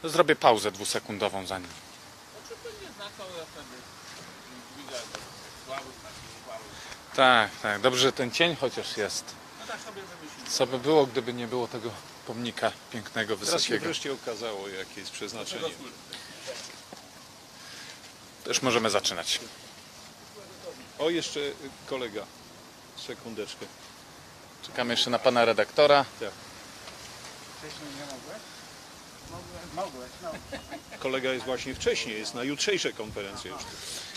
Zrobię pauzę dwusekundową za nim. Tak, tak. Dobrze, że ten cień chociaż jest. Co by było, gdyby nie było tego pomnika pięknego, Teraz się wysokiego. wreszcie okazało, jakie jest przeznaczenie. Też możemy zaczynać. O, jeszcze kolega. Sekundeczkę. Czekamy jeszcze na pana redaktora. Tak. Wcześniej nie mogłeś? Mogłeś, no. Kolega jest właśnie wcześniej, jest na jutrzejszej konferencji już.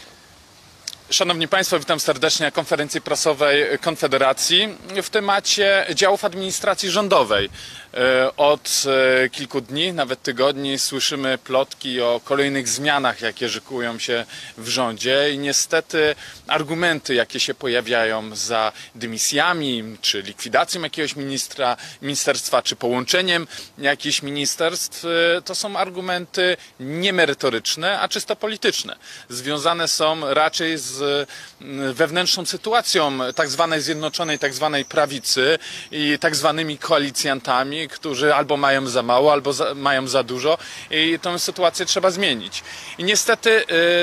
Szanowni Państwo, witam serdecznie na konferencji prasowej Konfederacji w temacie działów administracji rządowej. Od kilku dni, nawet tygodni słyszymy plotki o kolejnych zmianach, jakie szykują się w rządzie i niestety argumenty, jakie się pojawiają za dymisjami, czy likwidacją jakiegoś ministerstwa, czy połączeniem jakichś ministerstw, to są argumenty niemerytoryczne, a czysto polityczne. Związane są raczej z wewnętrzną sytuacją tak zwanej zjednoczonej, tak zwanej prawicy i tak zwanymi koalicjantami, którzy albo mają za mało, albo mają za dużo i tę sytuację trzeba zmienić. I niestety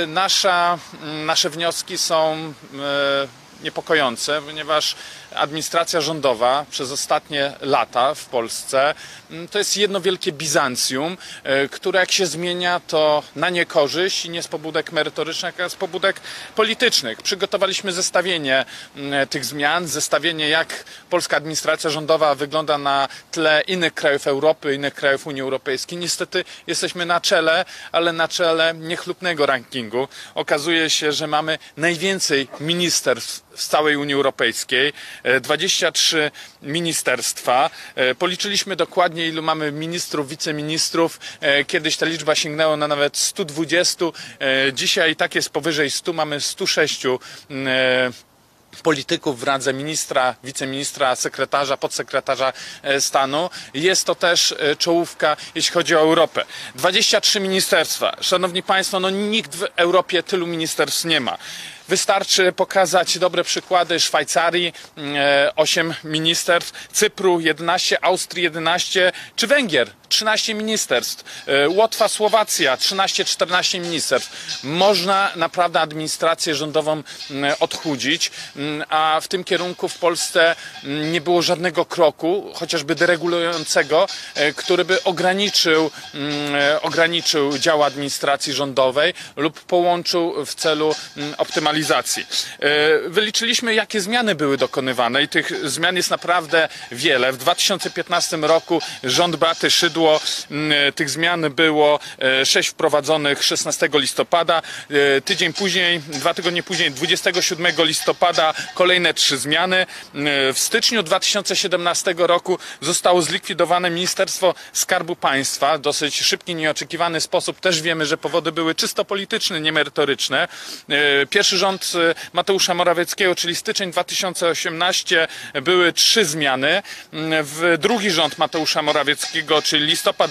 nasze wnioski są niepokojące, ponieważ administracja rządowa przez ostatnie lata w Polsce to jest jedno wielkie Bizancjum, które jak się zmienia, to na niekorzyść i nie z pobudek merytorycznych, a z pobudek politycznych. Przygotowaliśmy zestawienie tych zmian, zestawienie jak polska administracja rządowa wygląda na tle innych krajów Europy, innych krajów Unii Europejskiej. Niestety jesteśmy na czele, ale na czele niechlubnego rankingu. Okazuje się, że mamy najwięcej ministerstw w całej Unii Europejskiej, 23 ministerstwa. Policzyliśmy dokładnie, ilu mamy ministrów, wiceministrów. Kiedyś ta liczba sięgnęła na nawet 120. Dzisiaj tak jest powyżej 100. Mamy 106 polityków w randze ministra, wiceministra, sekretarza, podsekretarza stanu. Jest to też czołówka, jeśli chodzi o Europę. 23 ministerstwa. Szanowni Państwo, no nikt w Europie tylu ministerstw nie ma. Wystarczy pokazać dobre przykłady Szwajcarii, 8 ministerstw, Cypru 11, Austrii 11, czy Węgier 13 ministerstw, Łotwa, Słowacja 13-14 ministerstw. Można naprawdę administrację rządową odchudzić, a w tym kierunku w Polsce nie było żadnego kroku, chociażby deregulującego, który by ograniczył dział administracji rządowej lub połączył w celu optymalizacji. Wyliczyliśmy, jakie zmiany były dokonywane i tych zmian jest naprawdę wiele. W 2015 roku rząd Beaty Szydło, tych zmian było 6 wprowadzonych 16 listopada. Tydzień później, 2 tygodnie później, 27 listopada kolejne 3 zmiany. W styczniu 2017 roku zostało zlikwidowane Ministerstwo Skarbu Państwa w dosyć szybki, nieoczekiwany sposób. Też wiemy, że powody były czysto polityczne, niemerytoryczne. Pierwszy rząd Mateusza Morawieckiego, czyli styczeń 2018, były 3 zmiany. W drugi rząd Mateusza Morawieckiego, czyli listopad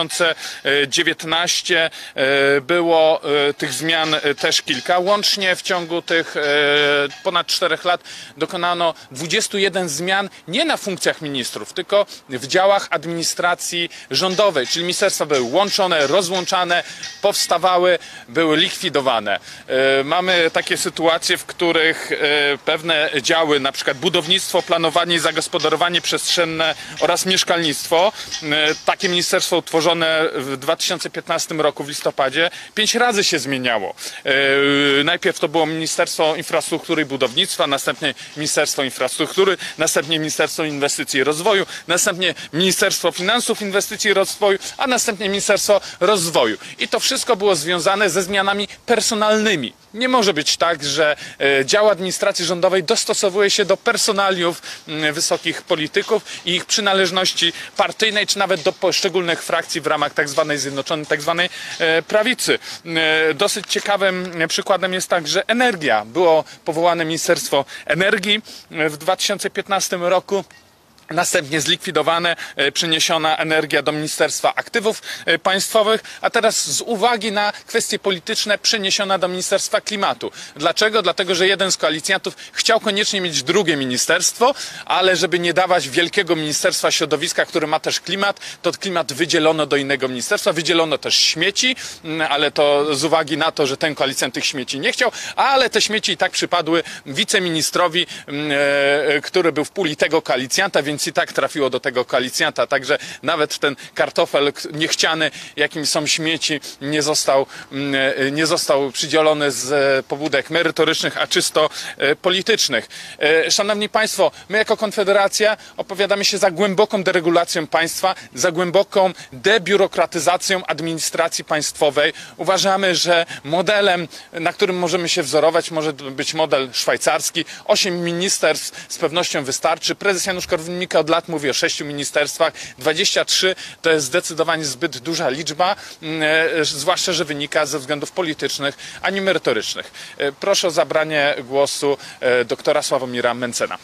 2019, było tych zmian też kilka. Łącznie w ciągu tych ponad 4 lat dokonano 21 zmian nie na funkcjach ministrów, tylko w działach administracji rządowej, czyli ministerstwa były łączone, rozłączane, powstawały, były likwidowane. Mamy takie sytuacje, w których pewne działy, na przykład budownictwo, planowanie i zagospodarowanie przestrzenne oraz mieszkalnictwo, takie ministerstwo utworzone w 2015 roku w listopadzie 5 razy się zmieniało. Najpierw to było Ministerstwo Infrastruktury i Budownictwa, następnie Ministerstwo Infrastruktury, następnie Ministerstwo Inwestycji i Rozwoju, następnie Ministerstwo Finansów, Inwestycji i Rozwoju, a następnie Ministerstwo Rozwoju. I to wszystko było związane ze zmianami personalnymi. Nie może być tak, że dział administracji rządowej dostosowuje się do personaliów wysokich polityków i ich przynależności partyjnej, czy nawet do poszczególnych frakcji w ramach tak zwanej zjednoczonej, tak zwanej prawicy. Dosyć ciekawym przykładem jest także energia. Było powołane Ministerstwo Energii w 2015 roku. Następnie zlikwidowane, przeniesiona energia do Ministerstwa Aktywów Państwowych, a teraz z uwagi na kwestie polityczne przeniesiona do Ministerstwa Klimatu. Dlaczego? Dlatego, że jeden z koalicjantów chciał koniecznie mieć drugie ministerstwo, ale żeby nie dawać wielkiego Ministerstwa Środowiska, który ma też klimat, to klimat wydzielono do innego ministerstwa. Wydzielono też śmieci, ale to z uwagi na to, że ten koalicjant tych śmieci nie chciał, ale te śmieci i tak przypadły wiceministrowi, który był w puli tego koalicjanta, więc i tak trafiło do tego koalicjanta, także nawet ten kartofel niechciany, jakim są śmieci, nie został przydzielony z pobudek merytorycznych, a czysto politycznych. Szanowni Państwo, my jako Konfederacja opowiadamy się za głęboką deregulacją państwa, za głęboką debiurokratyzacją administracji państwowej. Uważamy, że modelem, na którym możemy się wzorować, może być model szwajcarski. 8 ministerstw z pewnością wystarczy. Prezes Janusz Korwin-Mikke od lat mówi o 6 ministerstwach. 23 to jest zdecydowanie zbyt duża liczba, zwłaszcza, że wynika ze względów politycznych, a nie merytorycznych. Proszę o zabranie głosu doktora Sławomira Mentzena.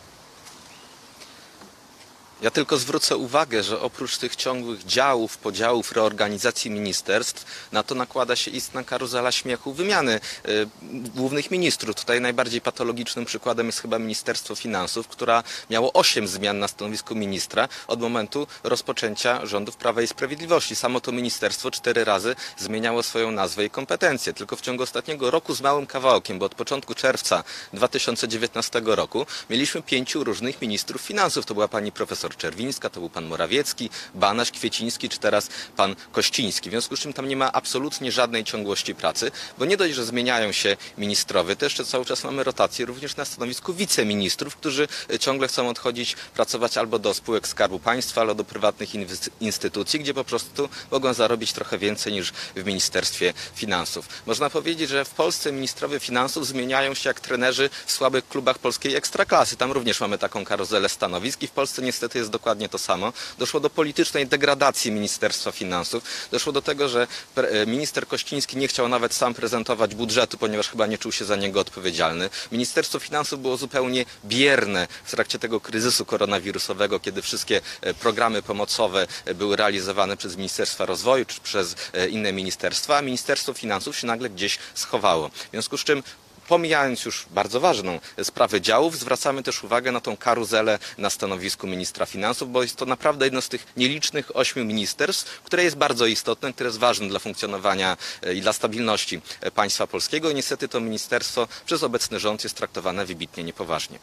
Ja tylko zwrócę uwagę, że oprócz tych ciągłych działów, podziałów, reorganizacji ministerstw, na to nakłada się istna karuzela śmiechu wymiany głównych ministrów. Tutaj najbardziej patologicznym przykładem jest chyba Ministerstwo Finansów, które miało 8 zmian na stanowisku ministra od momentu rozpoczęcia rządów Prawa i Sprawiedliwości. Samo to ministerstwo 4 razy zmieniało swoją nazwę i kompetencje. Tylko w ciągu ostatniego roku z małym kawałkiem, bo od początku czerwca 2019 roku mieliśmy 5 różnych ministrów finansów. To była pani profesor Czerwińska, to był pan Morawiecki, Banaś, Kwieciński czy teraz pan Kościński. W związku z czym tam nie ma absolutnie żadnej ciągłości pracy, bo nie dość, że zmieniają się ministrowie, to jeszcze cały czas mamy rotację również na stanowisku wiceministrów, którzy ciągle chcą odchodzić, pracować albo do spółek Skarbu Państwa, albo do prywatnych instytucji, gdzie po prostu mogą zarobić trochę więcej niż w Ministerstwie Finansów. Można powiedzieć, że w Polsce ministrowie finansów zmieniają się jak trenerzy w słabych klubach polskiej ekstraklasy. Tam również mamy taką karuzelę stanowisk i w Polsce niestety jest dokładnie to samo. Doszło do politycznej degradacji Ministerstwa Finansów. Doszło do tego, że minister Kościński nie chciał nawet sam prezentować budżetu, ponieważ chyba nie czuł się za niego odpowiedzialny. Ministerstwo Finansów było zupełnie bierne w trakcie tego kryzysu koronawirusowego, kiedy wszystkie programy pomocowe były realizowane przez Ministerstwa Rozwoju czy przez inne ministerstwa, a Ministerstwo Finansów się nagle gdzieś schowało. W związku z czym pomijając już bardzo ważną sprawę działów, zwracamy też uwagę na tą karuzelę na stanowisku ministra finansów, bo jest to naprawdę jedno z tych nielicznych 8 ministerstw, które jest bardzo istotne, które jest ważne dla funkcjonowania i dla stabilności państwa polskiego i niestety to ministerstwo przez obecny rząd jest traktowane wybitnie niepoważnie.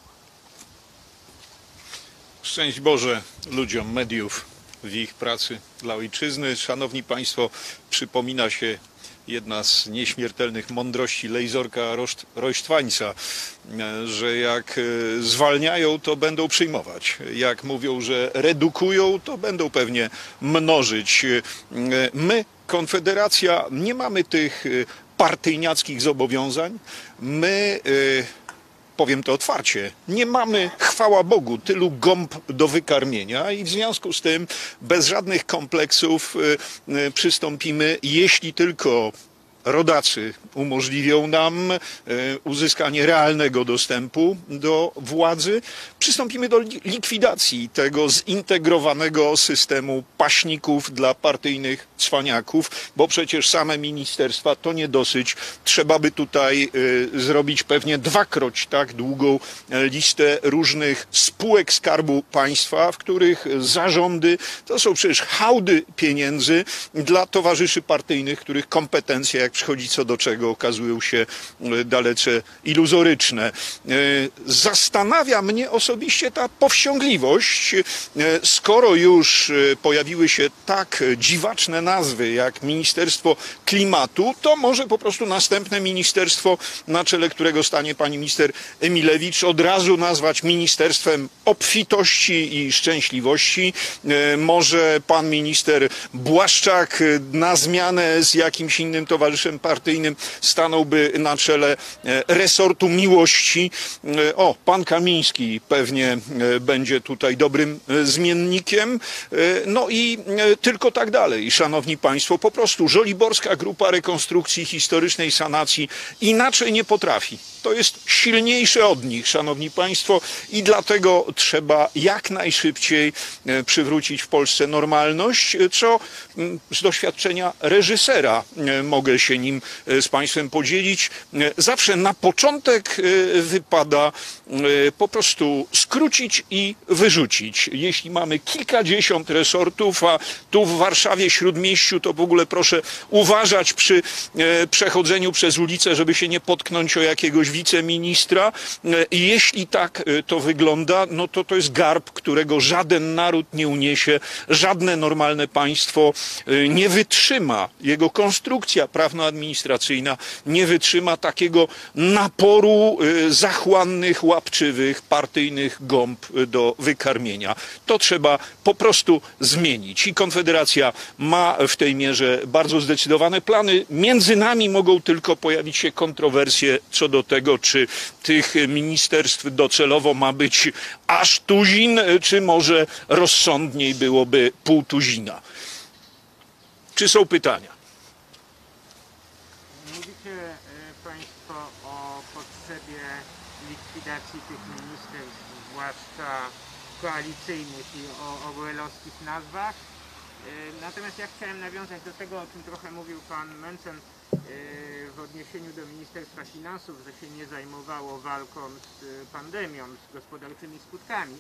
Szczęść Boże ludziom mediów w ich pracy dla ojczyzny. Szanowni Państwo, przypomina się jedna z nieśmiertelnych mądrości Lejzorka Rośtwańca, że jak zwalniają, to będą przyjmować. Jak mówią, że redukują, to będą pewnie mnożyć. My, Konfederacja, nie mamy tych partyjniackich zobowiązań. My, powiem to otwarcie, nie mamy, chwała Bogu, tylu gąb do wykarmienia i w związku z tym bez żadnych kompleksów przystąpimy, jeśli tylko rodacy umożliwią nam uzyskanie realnego dostępu do władzy, przystąpimy do likwidacji tego zintegrowanego systemu paśników dla partyjnych cwaniaków, bo przecież same ministerstwa to nie dosyć. Trzeba by tutaj zrobić pewnie 2-kroć tak długą listę różnych spółek Skarbu Państwa, w których zarządy to są przecież hałdy pieniędzy dla towarzyszy partyjnych, których kompetencje, jak przychodzi co do czego, okazują się dalece iluzoryczne. Zastanawia mnie osobiście ta powściągliwość, skoro już pojawiły się tak dziwaczne nazwy jak Ministerstwo Klimatu, to może po prostu następne ministerstwo, na czele którego stanie pani minister Emilewicz, od razu nazwać Ministerstwem Obfitości i Szczęśliwości. Może pan minister Błaszczak na zmianę z jakimś innym towarzyszem wierszem partyjnym stanąłby na czele resortu miłości. O, pan Kamiński pewnie będzie tutaj dobrym zmiennikiem. No i tylko tak dalej, szanowni państwo. Po prostu Żoliborska Grupa Rekonstrukcji Historycznej Sanacji inaczej nie potrafi. To jest silniejsze od nich, szanowni państwo, i dlatego trzeba jak najszybciej przywrócić w Polsce normalność, co z doświadczenia reżysera mogę się nim z państwem podzielić. Zawsze na początek wypada po prostu skrócić i wyrzucić. Jeśli mamy kilkadziesiąt resortów, a tu w Warszawie Śródmieściu, to w ogóle proszę uważać przy przechodzeniu przez ulicę, żeby się nie potknąć o jakiegoś wiceministra. Jeśli tak to wygląda, no to jest garb, którego żaden naród nie uniesie, żadne normalne państwo nie wytrzyma. Jego konstrukcja prawno-administracyjna nie wytrzyma takiego naporu zachłannych, łapczywych, partyjnych gąb do wykarmienia. To trzeba po prostu zmienić. I Konfederacja ma w tej mierze bardzo zdecydowane plany. Między nami mogą tylko pojawić się kontrowersje co do tego, czy tych ministerstw docelowo ma być aż tuzin, czy może rozsądniej byłoby pół tuzina. Czy są pytania? Mówicie państwo o potrzebie likwidacji tych ministerstw, zwłaszcza koalicyjnych, i o orwellowskich nazwach. Natomiast ja chciałem nawiązać do tego, o czym trochę mówił pan Mencen w odniesieniu do Ministerstwa Finansów, że się nie zajmowało walką z pandemią, z gospodarczymi skutkami.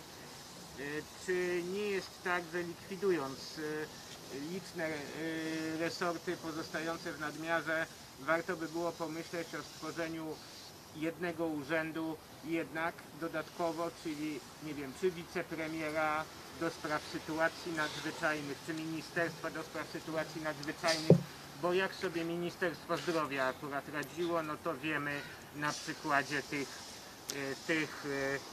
Czy nie jest tak, że likwidując liczne resorty pozostające w nadmiarze, warto by było pomyśleć o stworzeniu jednego urzędu jednak dodatkowo, czyli nie wiem, czy wicepremiera do spraw sytuacji nadzwyczajnych, czy ministerstwa do spraw sytuacji nadzwyczajnych, bo jak sobie Ministerstwo Zdrowia akurat radziło, no to wiemy na przykładzie tych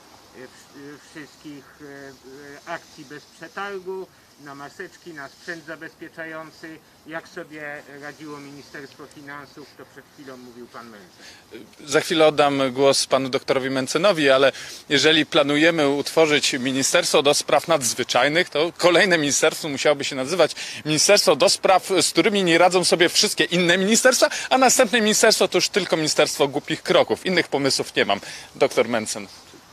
wszystkich akcji bez przetargu, na maseczki, na sprzęt zabezpieczający, jak sobie radziło Ministerstwo Finansów, to przed chwilą mówił pan Mencen. Za chwilę oddam głos panu doktorowi Mencenowi, ale jeżeli planujemy utworzyć Ministerstwo do Spraw Nadzwyczajnych, to kolejne ministerstwo musiałoby się nazywać Ministerstwo do Spraw, z którymi nie radzą sobie wszystkie inne ministerstwa, a następne ministerstwo to już tylko Ministerstwo Głupich Kroków. Innych pomysłów nie mam. Doktor Mencen.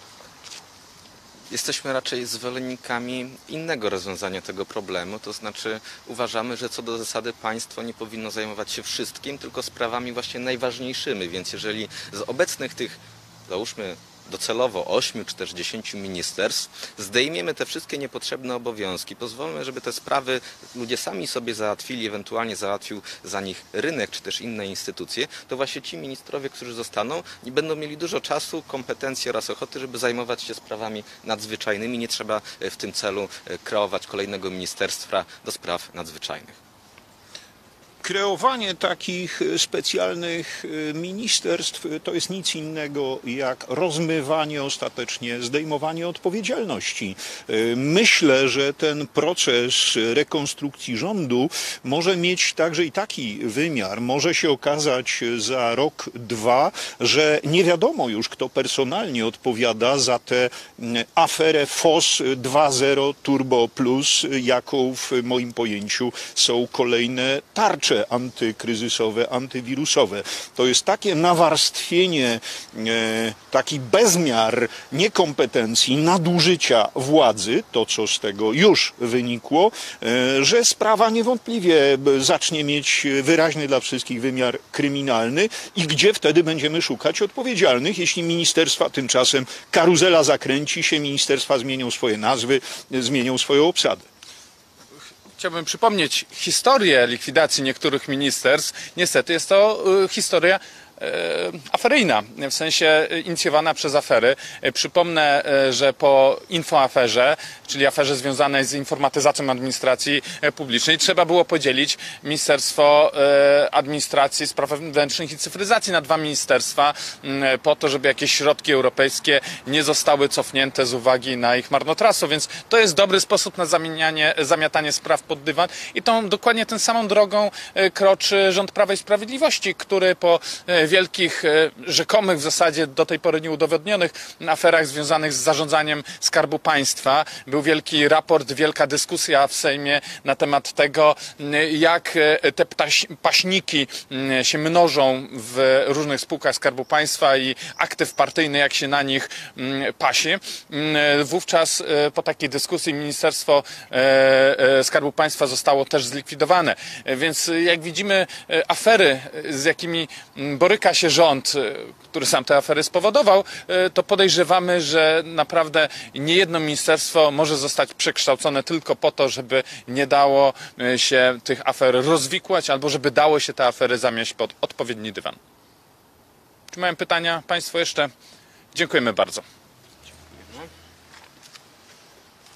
Jesteśmy raczej zwolennikami innego rozwiązania tego problemu, to znaczy uważamy, że co do zasady państwo nie powinno zajmować się wszystkim, tylko sprawami właśnie najważniejszymi, więc jeżeli z obecnych tych, załóżmy docelowo 8 czy też 10 ministerstw, zdejmiemy te wszystkie niepotrzebne obowiązki, pozwolmy, żeby te sprawy ludzie sami sobie załatwili, ewentualnie załatwił za nich rynek czy też inne instytucje, to właśnie ci ministrowie, którzy zostaną, będą mieli dużo czasu, kompetencji oraz ochoty, żeby zajmować się sprawami nadzwyczajnymi. Nie trzeba w tym celu kreować kolejnego ministerstwa do spraw nadzwyczajnych. Kreowanie takich specjalnych ministerstw to jest nic innego jak rozmywanie ostatecznie, zdejmowanie odpowiedzialności. Myślę, że ten proces rekonstrukcji rządu może mieć także i taki wymiar. Może się okazać za rok, dwa, że nie wiadomo już, kto personalnie odpowiada za tę aferę FOS 2.0 Turbo Plus, jaką w moim pojęciu są kolejne tarcze antykryzysowe, antywirusowe. To jest takie nawarstwienie, taki bezmiar niekompetencji, nadużycia władzy, to co z tego już wynikło, że sprawa niewątpliwie zacznie mieć wyraźny dla wszystkich wymiar kryminalny i gdzie wtedy będziemy szukać odpowiedzialnych, jeśli ministerstwa tymczasem karuzela zakręci się, ministerstwa zmienią swoje nazwy, zmienią swoją obsadę. Chciałbym przypomnieć historię likwidacji niektórych ministerstw. Niestety jest to historia aferyjna, w sensie inicjowana przez afery. Przypomnę, że po infoaferze, czyli aferze związanej z informatyzacją administracji publicznej, trzeba było podzielić Ministerstwo Administracji, Spraw Wewnętrznych i Cyfryzacji na dwa ministerstwa po to, żeby jakieś środki europejskie nie zostały cofnięte z uwagi na ich marnotrawstwo, więc to jest dobry sposób na zamiatanie spraw pod dywan i dokładnie tą samą drogą kroczy rząd Prawa i Sprawiedliwości, który po wielkich, rzekomych w zasadzie do tej pory nieudowodnionych aferach związanych z zarządzaniem Skarbu Państwa, był wielki raport, wielka dyskusja w Sejmie na temat tego, jak te paśniki się mnożą w różnych spółkach Skarbu Państwa i aktyw partyjny, jak się na nich pasi. Wówczas po takiej dyskusji Ministerstwo Skarbu Państwa zostało też zlikwidowane. Więc jak widzimy, afery, z jakimi boryka się rząd, który sam te afery spowodował, to podejrzewamy, że naprawdę niejedno ministerstwo może zostać przekształcone tylko po to, żeby nie dało się tych afer rozwikłać, albo żeby dało się te afery zamieść pod odpowiedni dywan. Czy mają pytania Państwo jeszcze? Dziękujemy bardzo.